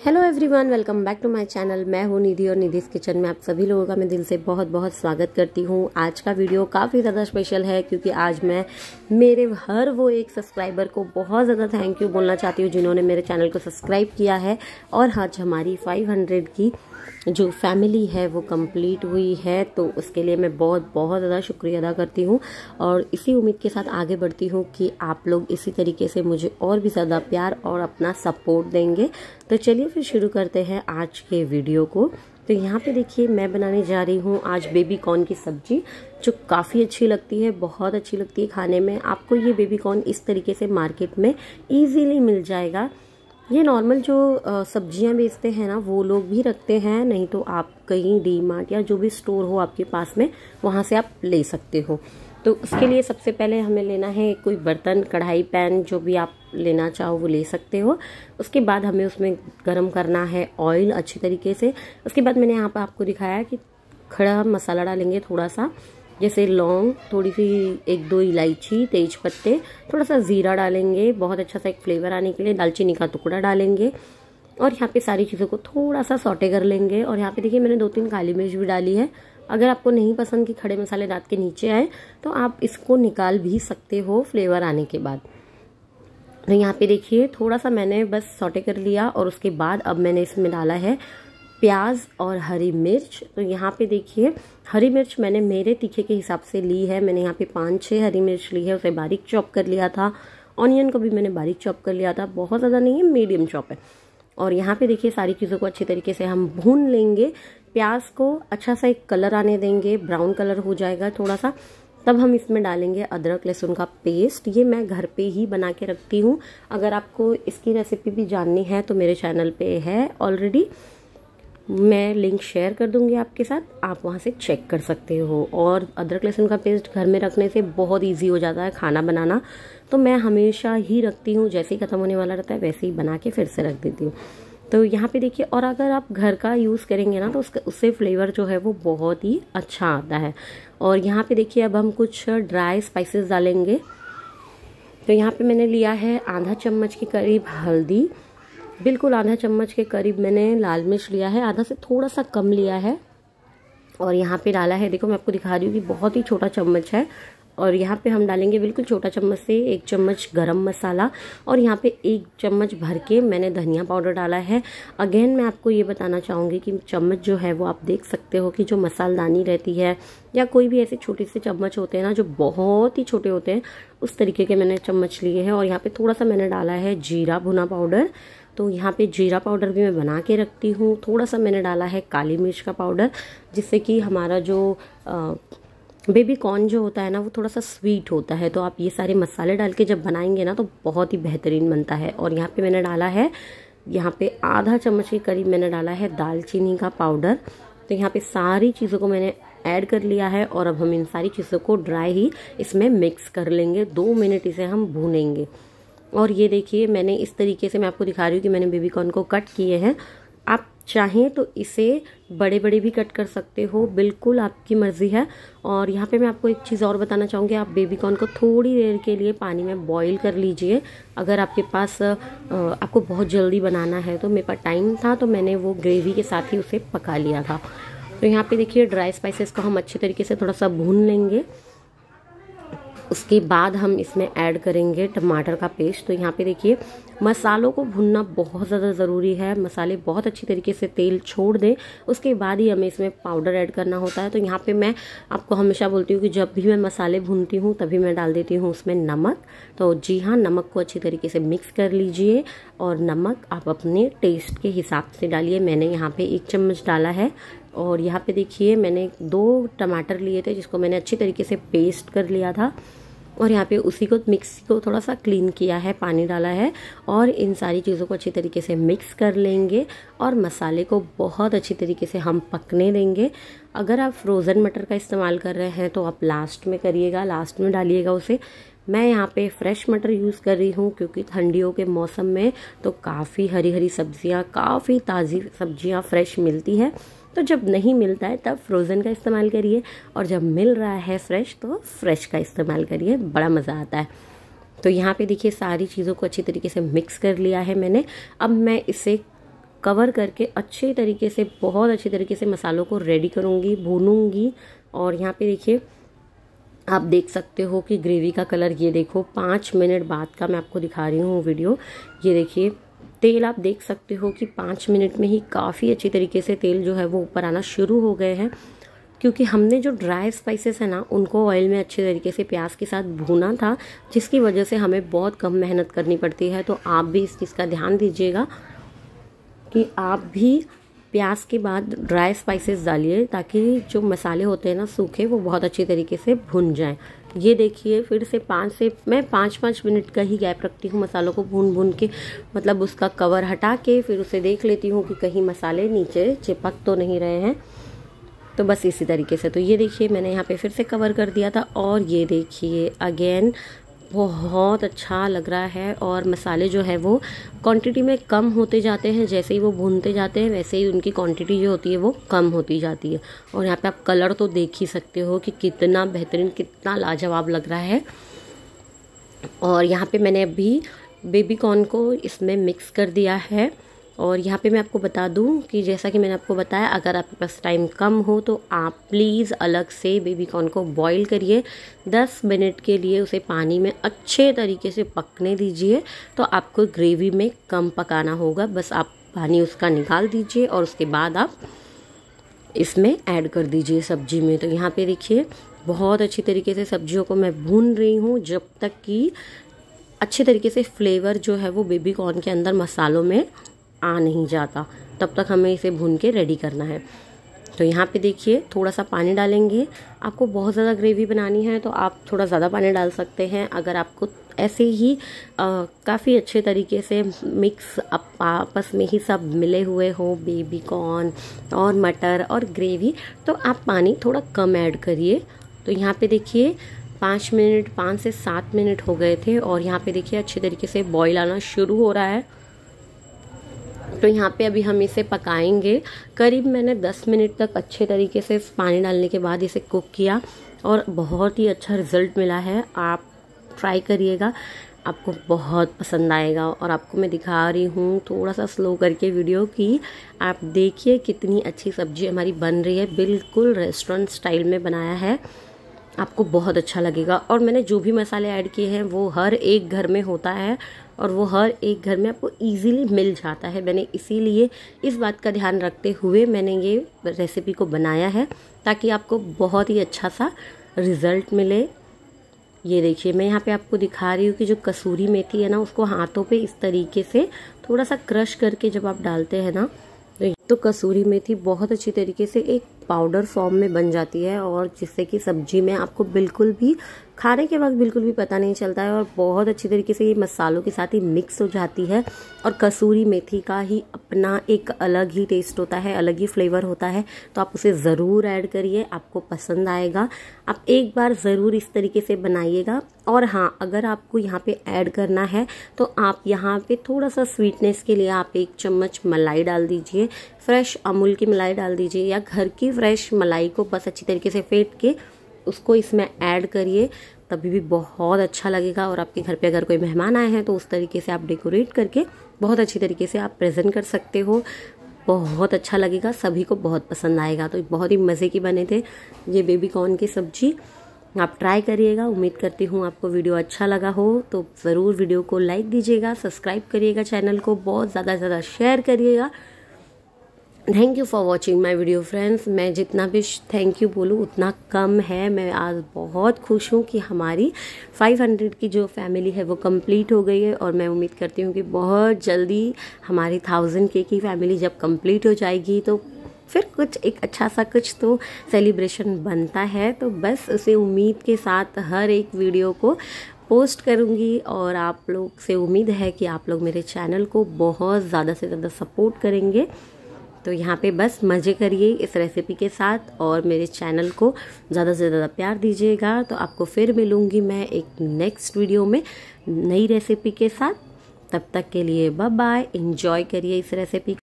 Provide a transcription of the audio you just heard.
Hello everyone, welcome back to my channel. मैं हूँ निधि और निधिस किचन में आप सभी लोगों का मैं दिल से बहुत बहुत स्वागत करती हूँ। आज का वीडियो काफ़ी ज़्यादा स्पेशल है क्योंकि आज मैं मेरे हर वो एक सब्सक्राइबर को बहुत ज़्यादा थैंक यू बोलना चाहती हूँ जिन्होंने मेरे चैनल को सब्सक्राइब किया है। और आज हमारी 500 की जो फैमिली है वो कंप्लीट हुई है, तो उसके लिए मैं बहुत बहुत ज़्यादा शुक्रिया अदा करती हूँ और इसी उम्मीद के साथ आगे बढ़ती हूँ कि आप लोग इसी तरीके से मुझे और भी ज़्यादा प्यार और अपना सपोर्ट देंगे। तो चलिए फिर शुरू करते हैं आज के वीडियो को। तो यहाँ पे देखिए मैं बनाने जा रही हूँ आज बेबी कॉर्न की सब्जी, जो काफ़ी अच्छी लगती है, बहुत अच्छी लगती है खाने में। आपको ये बेबी कॉर्न इस तरीके से मार्केट में ईजीली मिल जाएगा। ये नॉर्मल जो सब्जियां बेचते हैं ना वो लोग भी रखते हैं, नहीं तो आप कहीं डी मार्ट या जो भी स्टोर हो आपके पास में वहां से आप ले सकते हो। तो उसके लिए सबसे पहले हमें लेना है कोई बर्तन, कढ़ाई, पैन, जो भी आप लेना चाहो वो ले सकते हो। उसके बाद हमें उसमें गर्म करना है ऑयल अच्छी तरीके से। उसके बाद मैंने यहाँ पर आपको दिखाया कि खड़ा मसाला डालेंगे थोड़ा सा, जैसे लौंग, थोड़ी सी 1-2 इलायची, तेज पत्ते, थोड़ा सा जीरा डालेंगे बहुत अच्छा सा एक फ्लेवर आने के लिए। दालचीनी का टुकड़ा डालेंगे और यहाँ पे सारी चीज़ों को थोड़ा सा सौटे कर लेंगे। और यहाँ पे देखिए मैंने 2-3 काली मिर्च भी डाली है। अगर आपको नहीं पसंद कि खड़े मसाले दांत के नीचे आए तो आप इसको निकाल भी सकते हो फ्लेवर आने के बाद। तो यहाँ पे देखिए थोड़ा सा मैंने बस सौटे कर लिया और उसके बाद अब मैंने इसमें डाला है प्याज और हरी मिर्च। तो यहाँ पे देखिए हरी मिर्च मैंने मेरे तीखे के हिसाब से ली है। मैंने यहाँ पे 5-6 हरी मिर्च ली है, उसे बारीक चॉप कर लिया था। ऑनियन को भी मैंने बारीक चॉप कर लिया था, बहुत ज़्यादा नहीं है, मीडियम चॉप है। और यहाँ पे देखिए सारी चीज़ों को अच्छी तरीके से हम भून लेंगे। प्याज को अच्छा सा एक कलर आने देंगे, ब्राउन कलर हो जाएगा थोड़ा सा, तब हम इसमें डालेंगे अदरक लहसुन का पेस्ट। ये मैं घर पे ही बना के रखती हूँ। अगर आपको इसकी रेसिपी भी जाननी है तो मेरे चैनल पे है ऑलरेडी, मैं लिंक शेयर कर दूंगी आपके साथ, आप वहां से चेक कर सकते हो। और अदरक लहसुन का पेस्ट घर में रखने से बहुत इजी हो जाता है खाना बनाना, तो मैं हमेशा ही रखती हूँ। जैसे ही खत्म होने वाला रहता है वैसे ही बना के फिर से रख देती हूँ। तो यहाँ पे देखिए, और अगर आप घर का यूज़ करेंगे ना तो उससे फ्लेवर जो है वो बहुत ही अच्छा आता है। और यहाँ पे देखिए अब हम कुछ ड्राई स्पाइसेस डालेंगे। तो यहाँ पे मैंने लिया है आधा चम्मच के करीब हल्दी, बिल्कुल आधा चम्मच के करीब मैंने लाल मिर्च लिया है, आधा से थोड़ा सा कम लिया है। और यहाँ पे डाला है, देखो मैं आपको दिखा रही हूँ कि बहुत ही छोटा चम्मच है। और यहाँ पे हम डालेंगे बिल्कुल छोटा चम्मच से 1 चम्मच गरम मसाला। और यहाँ पे 1 चम्मच भर के मैंने धनिया पाउडर डाला है। अगेन मैं आपको ये बताना चाहूँगी कि चम्मच जो है वो आप देख सकते हो कि जो मसालदानी रहती है या कोई भी ऐसे छोटे से चम्मच होते हैं ना जो बहुत ही छोटे होते हैं, उस तरीके के मैंने चम्मच लिए हैं। और यहाँ पे थोड़ा सा मैंने डाला है जीरा भुना पाउडर। तो यहाँ पे जीरा पाउडर भी मैं बना के रखती हूँ। थोड़ा सा मैंने डाला है काली मिर्च का पाउडर, जिससे कि हमारा जो बेबी कॉर्न जो होता है ना वो थोड़ा सा स्वीट होता है। तो आप ये सारे मसाले डाल के जब बनाएंगे ना तो बहुत ही बेहतरीन बनता है। और यहाँ पे मैंने डाला है, यहाँ पे आधा चम्मच के करीब मैंने डाला है दालचीनी का पाउडर। तो यहाँ पे सारी चीज़ों को मैंने ऐड कर लिया है और अब हम इन सारी चीज़ों को ड्राई ही इसमें मिक्स कर लेंगे। 2 मिनट इसे हम भूनेंगे। और ये देखिए मैंने इस तरीके से, मैं आपको दिखा रही हूँ कि मैंने बेबी कॉर्न को कट किए हैं। आप चाहें तो इसे बड़े बड़े भी कट कर सकते हो, बिल्कुल आपकी मर्जी है। और यहाँ पे मैं आपको एक चीज़ और बताना चाहूँगी, आप बेबी कॉर्न को थोड़ी देर के लिए पानी में बॉईल कर लीजिए। अगर आपके पास आपको बहुत जल्दी बनाना है, तो मेरे पास टाइम था तो मैंने वो ग्रेवी के साथ ही उसे पका लिया था। तो यहाँ पे देखिए ड्राई स्पाइसेस को हम अच्छे तरीके से थोड़ा सा भून लेंगे। उसके बाद हम इसमें ऐड करेंगे टमाटर का पेस्ट। तो यहाँ पे देखिए मसालों को भुनना बहुत ज़्यादा ज़रूरी है। मसाले बहुत अच्छी तरीके से तेल छोड़ दें, उसके बाद ही हमें इसमें पाउडर ऐड करना होता है। तो यहाँ पे मैं आपको हमेशा बोलती हूँ कि जब भी मैं मसाले भूनती हूँ तभी मैं डाल देती हूँ उसमें नमक। तो जी हाँ, नमक को अच्छी तरीके से मिक्स कर लीजिए और नमक आप अपने टेस्ट के हिसाब से डालिए। मैंने यहाँ पे 1 चम्मच डाला है। और यहाँ पे देखिए मैंने 2 टमाटर लिए थे जिसको मैंने अच्छी तरीके से पेस्ट कर लिया था। और यहाँ पे उसी को मिक्सी को थोड़ा सा क्लीन किया है, पानी डाला है और इन सारी चीज़ों को अच्छी तरीके से मिक्स कर लेंगे और मसाले को बहुत अच्छी तरीके से हम पकने देंगे। अगर आप फ्रोज़न मटर का इस्तेमाल कर रहे हैं तो आप लास्ट में करिएगा, लास्ट में डालिएगा उसे। मैं यहाँ पे फ्रेश मटर यूज़ कर रही हूँ क्योंकि ठंडियों के मौसम में तो काफ़ी हरी हरी सब्जियाँ, काफ़ी ताज़ी सब्जियाँ फ्रेश मिलती है। तो जब नहीं मिलता है तब फ्रोज़न का इस्तेमाल करिए, और जब मिल रहा है फ्रेश तो फ्रेश का इस्तेमाल करिए, बड़ा मज़ा आता है। तो यहाँ पे देखिए सारी चीज़ों को अच्छी तरीके से मिक्स कर लिया है मैंने। अब मैं इसे कवर करके अच्छे तरीके से, बहुत अच्छी तरीके से मसालों को रेडी करूँगी, भूनूंगी। और यहाँ पे देखिए आप देख सकते हो कि ग्रेवी का कलर, ये देखो 5 मिनट बाद का मैं आपको दिखा रही हूँ वीडियो। ये देखिए तेल आप देख सकते हो कि 5 मिनट में ही काफ़ी अच्छी तरीके से तेल जो है वो ऊपर आना शुरू हो गए हैं, क्योंकि हमने जो ड्राई स्पाइसेस है ना उनको ऑयल में अच्छे तरीके से प्याज के साथ भूना था, जिसकी वजह से हमें बहुत कम मेहनत करनी पड़ती है। तो आप भी इस चीज़ का ध्यान दीजिएगा कि आप भी प्याज के बाद ड्राई स्पाइसेस डालिए, ताकि जो मसाले होते हैं ना सूखे, वो बहुत अच्छी तरीके से भुन जाएं। ये देखिए फिर से मैं 5-5 मिनट का ही गैप रखती हूँ मसालों को भून के, मतलब उसका कवर हटा के फिर उसे देख लेती हूँ कि कहीं मसाले नीचे चिपक तो नहीं रहे हैं। तो बस इसी तरीके से। तो ये देखिए मैंने यहाँ पे फिर से कवर कर दिया था, और ये देखिए अगेन बहुत अच्छा लग रहा है। और मसाले जो है वो क्वांटिटी में कम होते जाते हैं, जैसे ही वो भूनते जाते हैं वैसे ही उनकी क्वांटिटी जो होती है वो कम होती जाती है। और यहाँ पे आप कलर तो देख ही सकते हो कि कितना बेहतरीन, कितना लाजवाब लग रहा है। और यहाँ पे मैंने अभी बेबी कॉर्न को इसमें मिक्स कर दिया है। और यहाँ पे मैं आपको बता दूँ कि जैसा कि मैंने आपको बताया, अगर आपके पास टाइम कम हो तो आप प्लीज़ अलग से बेबी कॉर्न को बॉईल करिए, 10 मिनट के लिए उसे पानी में अच्छे तरीके से पकने दीजिए। तो आपको ग्रेवी में कम पकाना होगा, बस आप पानी उसका निकाल दीजिए और उसके बाद आप इसमें ऐड कर दीजिए सब्जी में। तो यहाँ पे देखिए बहुत अच्छी तरीके से सब्जियों को मैं भून रही हूँ, जब तक कि अच्छे तरीके से फ्लेवर जो है वो बेबी कॉर्न के अंदर मसालों में आ नहीं जाता, तब तक हमें इसे भून के रेडी करना है। तो यहाँ पे देखिए थोड़ा सा पानी डालेंगे। आपको बहुत ज़्यादा ग्रेवी बनानी है तो आप थोड़ा ज़्यादा पानी डाल सकते हैं। अगर आपको ऐसे ही काफ़ी अच्छे तरीके से मिक्स आपस में ही सब मिले हुए हो, बेबी कॉर्न और मटर और ग्रेवी, तो आप पानी थोड़ा कम ऐड करिए। तो यहाँ पे देखिए 5 से 7 मिनट हो गए थे, और यहाँ पे देखिए अच्छे तरीके से बॉईल आना शुरू हो रहा है। तो यहाँ पे अभी हम इसे पकाएंगे। करीब मैंने 10 मिनट तक अच्छे तरीके से पानी डालने के बाद इसे कुक किया, और बहुत ही अच्छा रिजल्ट मिला है। आप ट्राई करिएगा, आपको बहुत पसंद आएगा। और आपको मैं दिखा रही हूँ थोड़ा सा स्लो करके वीडियो की, आप देखिए कितनी अच्छी सब्जी हमारी बन रही है। बिल्कुल रेस्टोरेंट स्टाइल में बनाया है, आपको बहुत अच्छा लगेगा। और मैंने जो भी मसाले ऐड किए हैं वो हर एक घर में होता है, और वो हर एक घर में आपको इजीली मिल जाता है। मैंने इसीलिए इस बात का ध्यान रखते हुए मैंने ये रेसिपी को बनाया है, ताकि आपको बहुत ही अच्छा सा रिज़ल्ट मिले। ये देखिए मैं यहाँ पे आपको दिखा रही हूँ कि जो कसूरी मेथी है ना, उसको हाथों पे इस तरीके से थोड़ा सा क्रश करके जब आप डालते हैं ना, तो कसूरी मेथी बहुत अच्छी तरीके से एक पाउडर फॉर्म में बन जाती है, और जिससे कि सब्जी में आपको बिल्कुल भी खाने के वक्त बिल्कुल भी पता नहीं चलता है, और बहुत अच्छी तरीके से ये मसालों के साथ ही मिक्स हो जाती है। और कसूरी मेथी का ही अपना एक अलग ही टेस्ट होता है, अलग ही फ्लेवर होता है। तो आप उसे ज़रूर ऐड करिए, आपको पसंद आएगा। आप एक बार ज़रूर इस तरीके से बनाइएगा। और हाँ, अगर आपको यहाँ पे ऐड करना है तो आप यहाँ पे थोड़ा सा स्वीटनेस के लिए आप 1 चम्मच मलाई डाल दीजिए, फ्रेश अमूल की मलाई डाल दीजिए, या घर की फ्रेश मलाई को बस अच्छी तरीके से फेंट के उसको इसमें ऐड करिए, तभी भी बहुत अच्छा लगेगा। और आपके घर पे अगर कोई मेहमान आए हैं तो उस तरीके से आप डेकोरेट करके बहुत अच्छी तरीके से आप प्रेजेंट कर सकते हो, बहुत अच्छा लगेगा, सभी को बहुत पसंद आएगा। तो बहुत ही मज़े की बने थे ये बेबी कॉर्न की सब्जी, आप ट्राई करिएगा। उम्मीद करती हूँ आपको वीडियो अच्छा लगा हो, तो ज़रूर वीडियो को लाइक दीजिएगा, सब्सक्राइब करिएगा, चैनल को बहुत ज़्यादा शेयर करिएगा। Thank you for watching my video friends. मैं जितना भी थैंक यू बोलूँ उतना कम है। मैं आज बहुत खुश हूँ कि हमारी 500 की जो फैमिली है वो कंप्लीट हो गई है, और मैं उम्मीद करती हूँ कि बहुत जल्दी हमारी 1000 की फैमिली जब कंप्लीट हो जाएगी तो फिर कुछ एक अच्छा सा कुछ तो सेलिब्रेशन बनता है। तो बस उसे उम्मीद के साथ हर एक वीडियो को पोस्ट करूँगी, और आप लोग से उम्मीद है कि आप लोग मेरे चैनल को बहुत ज़्यादा से ज़्यादा सपोर्ट करेंगे। तो यहाँ पे बस मज़े करिए इस रेसिपी के साथ, और मेरे चैनल को ज़्यादा से ज़्यादा प्यार दीजिएगा। तो आपको फिर मिलूँगी मैं एक नेक्स्ट वीडियो में नई रेसिपी के साथ। तब तक के लिए बाय बाय, एंजॉय करिए इस रेसिपी।